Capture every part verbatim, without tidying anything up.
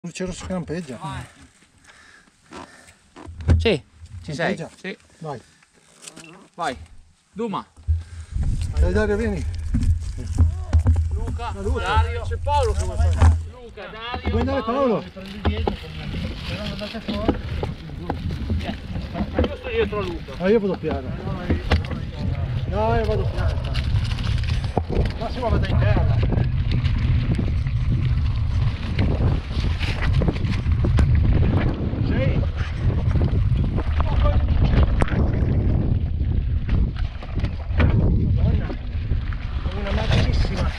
Luce rosso che lampeggia. Sì, ci sei. Lampeggia? Sì. Vai. Vai. Duma. Dai Dario, vieni. Luca, Luca. Dario. C'è Paolo che vuoi fare. Luca, Dario. Vuoi andare Paolo? Prendi dietro con me. Se non andate fuori. Io sto dietro a Luca. Ah, io vado piano. No, io vado piano. Massimo vado in terra. Sì. Madonna, è una magnissima.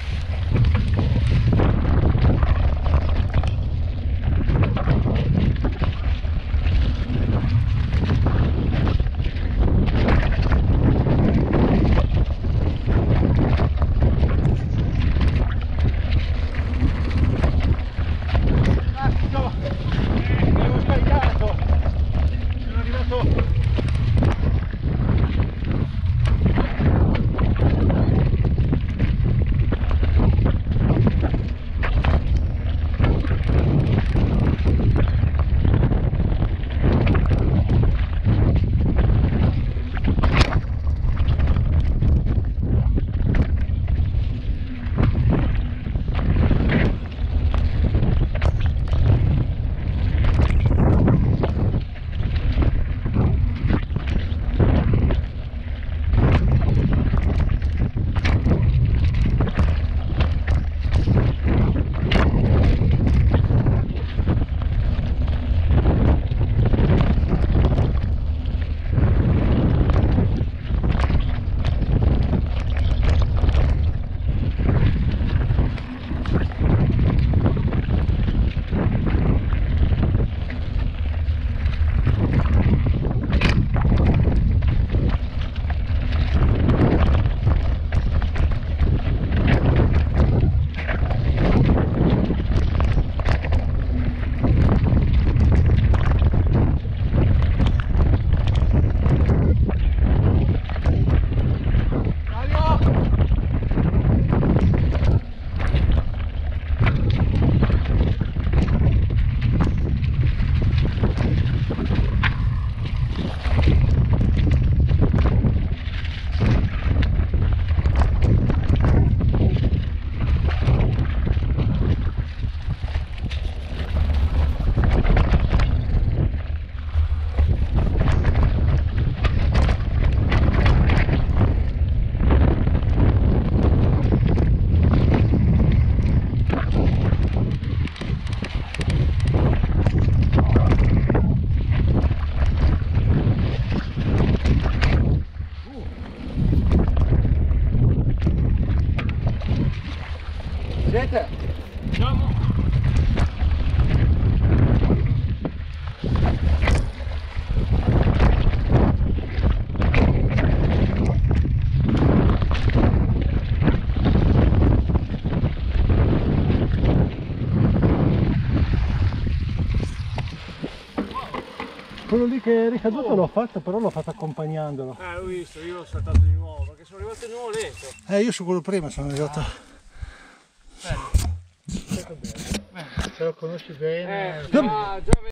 Siete? Andiamo. Quello lì che è ricaduto oh. l'ho fatto, però l'ho fatto accompagnandolo. Eh, l'ho visto, io l'ho saltato di nuovo, perché sono arrivato di nuovo lento. Eh, io su quello prima sono arrivato. Ah. Bello. Se lo conosci bene. Eh, già, già